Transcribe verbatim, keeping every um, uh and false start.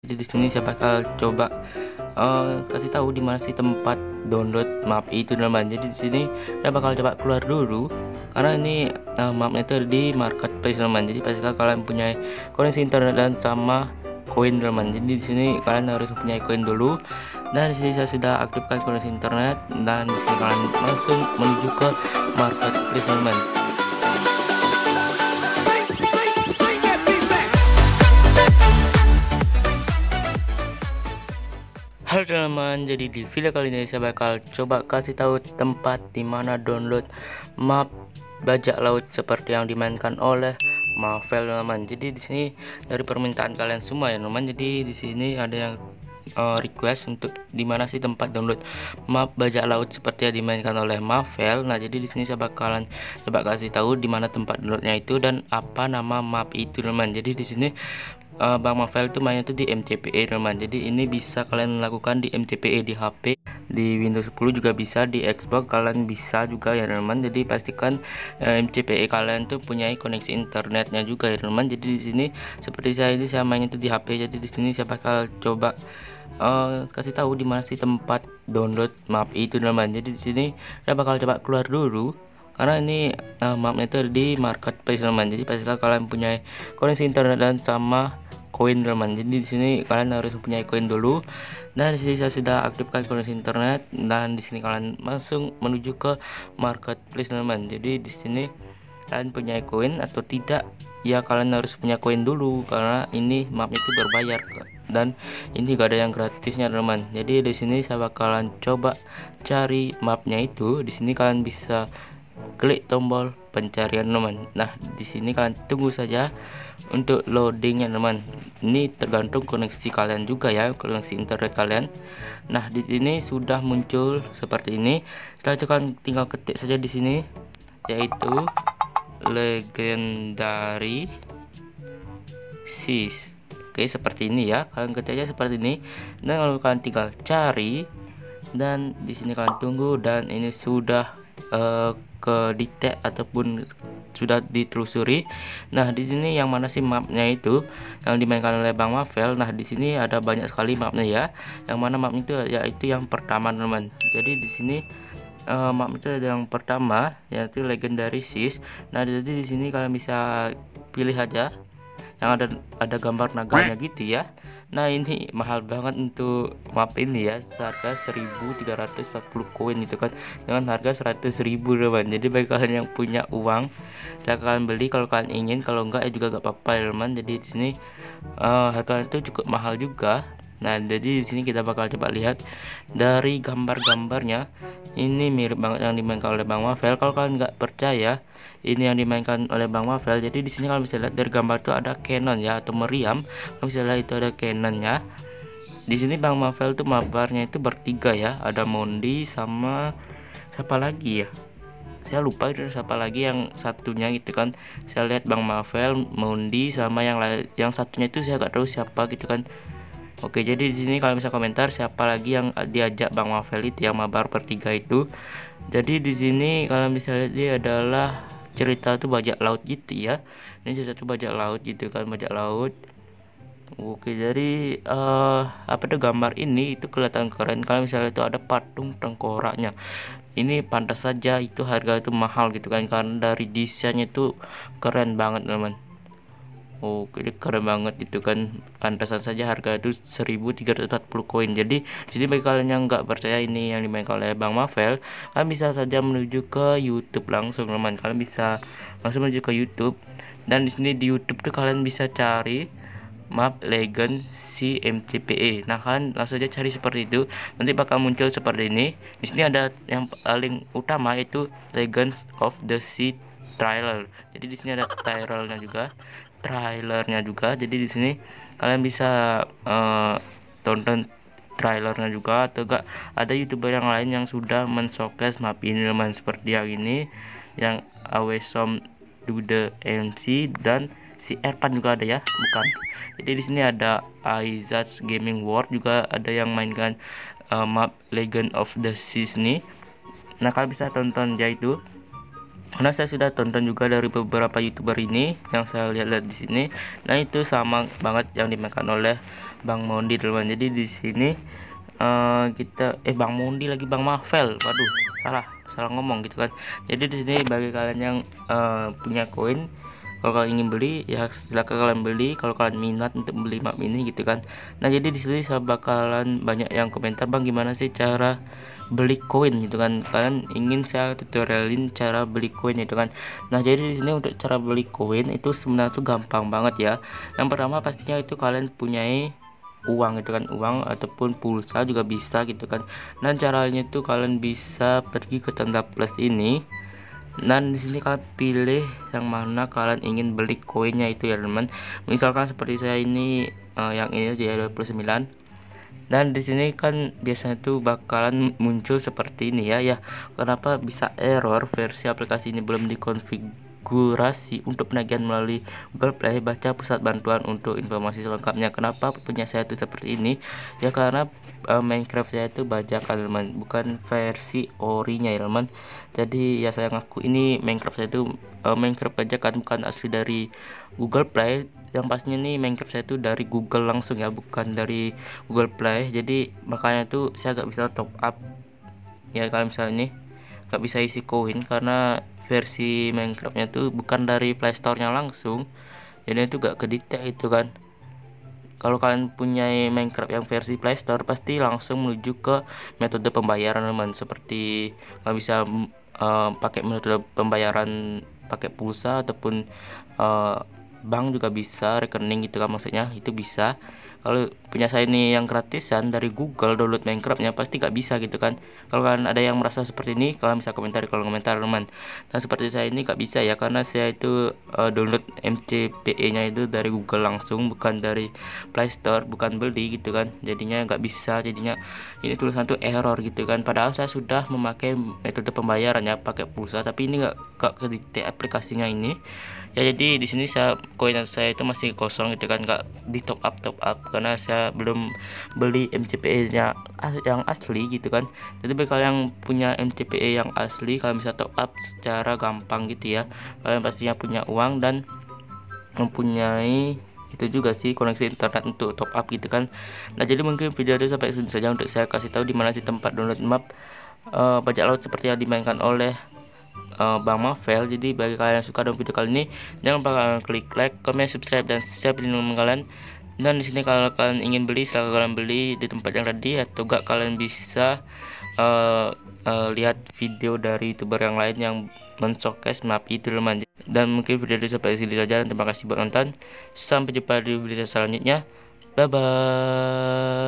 Jadi di sini saya bakal coba uh, kasih tahu di mana sih tempat download map itu teman. Jadi di sini saya bakal coba keluar dulu karena ini uh, mapnya itu di marketplace teman. Jadi pastikan kalian punya koneksi internet dan sama koin teman. Jadi di sini kalian harus punya koin dulu. Dan di sini saya sudah aktifkan koneksi internet dan di sini kalian langsung menuju ke marketplace teman. Halo teman-teman, jadi di video kali ini saya bakal coba kasih tahu tempat dimana download map bajak laut seperti yang dimainkan oleh Marvel teman-teman. Jadi di sini dari permintaan kalian semua ya teman. Jadi di sini ada yang uh, request untuk dimana sih tempat download map bajak laut seperti yang dimainkan oleh Marvel. Nah jadi di sini saya bakalan coba kasih tahu dimana tempat downloadnya itu dan apa nama map itu teman. Jadi di sini Uh, Bang Marvel itu mainnya tuh di M C P E teman. Jadi ini bisa kalian lakukan di M C P E di H P, di Windows sepuluh juga bisa, di Xbox kalian bisa juga ya teman. Jadi pastikan uh, M C P E kalian tuh punya koneksi internetnya juga ya teman. Jadi di sini seperti saya ini saya mainnya tuh di H P. Jadi di sini saya bakal coba uh, kasih tahu di mana sih tempat download map itu teman. Jadi di sini saya bakal coba keluar dulu karena ini uh, mapnya itu di marketplace teman. Jadi pastikan kalian punya koneksi internet dan sama koin teman. Jadi di sini kalian harus punya koin dulu. Dan di sini saya sudah aktifkan koneksi internet dan di sini kalian langsung menuju ke marketplace teman. Jadi di sini kalian punya koin atau tidak ya, kalian harus punya koin dulu karena ini mapnya itu berbayar dan ini gak ada yang gratisnya teman. Jadi di sini saya bakalan coba cari mapnya itu. Di sini kalian bisa klik tombol pencarian teman. Nah di sini kalian tunggu saja untuk loadingnya teman. Ini tergantung koneksi kalian juga ya, koneksi internet kalian. Nah di sini sudah muncul seperti ini. Setelah itu kalian tinggal ketik saja di sini yaitu Legendary Seas. Oke seperti ini ya, kalian ketik aja seperti ini dan lalu kalian tinggal cari dan di sini kalian tunggu dan ini sudah uh, ke detect ataupun sudah ditelusuri. Nah di sini yang mana sih mapnya itu yang dimainkan oleh Bang Marvel. Nah di sini ada banyak sekali mapnya ya. Yang mana mapnya itu yaitu yang pertama teman. Jadi di sini uh, map itu ada yang pertama yaitu Legendary Seas. Nah jadi di sini kalian bisa pilih aja yang ada ada gambar naganya gitu ya. Nah ini mahal banget untuk map ini ya, seharga seribu tiga ratus empat puluh koin itu kan dengan harga seratus ribu teman. Jadi bagi kalian yang punya uang silahkan kalian beli kalau kalian ingin, kalau enggak ya juga gak apa-apa ya teman. Jadi di sini uh, harganya itu cukup mahal juga. Nah jadi di sini kita bakal coba lihat dari gambar-gambarnya, ini mirip banget yang dimainkan oleh Bang Marvel. Kalau kalian nggak percaya ini yang dimainkan oleh Bang Marvel, jadi di sini kalian bisa lihat dari gambar itu ada Canon ya atau meriam. Kalian bisa lihat itu ada Canon ya. Di sini Bang Marvel tuh mabarnya itu bertiga ya, ada Mondi sama siapa lagi ya, saya lupa itu siapa lagi yang satunya gitu kan. Saya lihat Bang Marvel, Mondi sama yang lain, yang satunya itu saya nggak tahu siapa gitu kan. Oke, jadi di sini kalian bisa komentar siapa lagi yang diajak Bang Marvel itu yang mabar bertiga itu. Jadi di sini kalian bisa lihat dia adalah cerita tuh bajak laut gitu ya. Ini cerita tuh bajak laut gitu kan, bajak laut. Oke, jadi uh, apa tuh gambar ini itu kelihatan keren. Kalian bisa lihat itu ada patung tengkoraknya. Ini pantas saja itu harga itu mahal gitu kan, karena dari desainnya itu keren banget teman. Oh, ini keren banget itu kan, pantasan saja harga itu seribu tiga ratus empat puluh koin. Jadi di sini bagi kalian yang nggak percaya ini yang dimainkan oleh Bang Marvel, kalian bisa saja menuju ke YouTube langsung teman. Kalian bisa langsung menuju ke YouTube dan di sini di YouTube tuh kalian bisa cari map Legend Sea M C P E. Nah kalian langsung aja cari seperti itu, nanti bakal muncul seperti ini. Di sini ada yang paling utama yaitu Legends of the Sea trailer. Jadi di sini ada trailernya juga, trailernya juga. Jadi di sini kalian bisa uh, tonton trailernya juga, atau enggak ada youtuber yang lain yang sudah men-showcase map ini teman, seperti yang ini yang Awesom Dude M C dan si Erpan juga ada ya, bukan. Jadi di sini ada Aizat Gaming World juga ada yang mainkan uh, map Legend of the Seas nih. Nah kalian bisa tonton ya itu. Karena saya sudah tonton juga dari beberapa youtuber ini yang saya lihat-lihat di sini. Nah itu sama banget yang dimainkan oleh Bang Mondi teman. Jadi di sini uh, kita eh Bang Mondi lagi Bang Mavel. Waduh, salah salah ngomong gitu kan. Jadi di sini bagi kalian yang uh, punya koin, kalau kalian ingin beli ya silakan kalian beli. Kalau kalian minat untuk beli map ini gitu kan. Nah jadi di sini saya bakalan banyak yang komentar, Bang gimana sih cara beli koin gitu kan, kalian ingin saya tutorialin cara beli koin gitu kan. Nah jadi di sini untuk cara beli koin itu sebenarnya tuh gampang banget ya. Yang pertama pastinya itu kalian punyai uang gitu kan, uang ataupun pulsa juga bisa gitu kan. Dan caranya itu kalian bisa pergi ke tanda plus ini, dan di sini kalian pilih yang mana kalian ingin beli koinnya itu ya teman. Misalkan seperti saya ini uh, yang ini aja dua puluh sembilan. Dan di sini kan biasanya tuh bakalan muncul seperti ini ya. Ya, kenapa bisa error? Versi aplikasi ini belum dikonfigurasi untuk penagihan melalui Google Play. Baca pusat bantuan untuk informasi selengkapnya. Kenapa punya saya tuh seperti ini? Ya karena uh, Minecraft saya itu bajakan teman, bukan versi orinya ya teman. Jadi ya saya ngaku ini Minecraft saya itu uh, Minecraft bajakan, bukan asli dari Google Play. Yang pastinya nih Minecraft saya itu dari Google langsung ya, bukan dari Google Play. Jadi makanya tuh saya gak bisa top up ya, kalau misalnya ini gak bisa isi koin karena versi Minecraftnya tuh bukan dari Play Store-nya langsung, jadi itu gak kedetek itu kan. Kalau kalian punya Minecraft yang versi Play Store pasti langsung menuju ke metode pembayaran teman, seperti kalian bisa uh, pakai metode pembayaran pakai pulsa ataupun uh, bank juga bisa, rekening gitu kan, maksudnya itu bisa. Kalau punya saya ini yang gratisan dari Google download Minecraftnya pasti gak bisa gitu kan. Kalau kalian ada yang merasa seperti ini, kalian bisa komentar di kolom komentar teman. Dan seperti saya ini gak bisa ya, karena saya itu uh, download M C P E nya itu dari Google langsung, bukan dari Play Store, bukan beli gitu kan. Jadinya gak bisa, jadinya ini tulisan tuh error gitu kan. Padahal saya sudah memakai metode pembayaran ya, pakai pulsa, tapi ini gak, gak kedetek aplikasinya ini. Ya jadi di sini saya koin saya itu masih kosong gitu kan, nggak di top up top up karena saya belum beli M C P E nya yang asli gitu kan. Jadi bagi kalian yang punya M C P E yang asli, kalian bisa top up secara gampang gitu ya. Kalian pastinya punya uang dan mempunyai itu juga sih koneksi internet untuk top up gitu kan. Nah jadi mungkin video itu sampai sini saja untuk saya kasih tahu di mana sih tempat download map uh, bajak laut seperti yang dimainkan oleh Uh, Bang Mavel. Jadi bagi kalian yang suka dengan video kali ini, jangan lupa kalian klik like, comment, subscribe, dan share video kalian. Dan di sini kalau kalian ingin beli, silahkan kalian beli di tempat yang tadi, atau gak kalian bisa uh, uh, lihat video dari youtuber yang lain yang men-showcase map itu teman. Dan mungkin video ini sampai sini saja, dan terima kasih buat nonton. Sampai jumpa di video selanjutnya. Bye bye.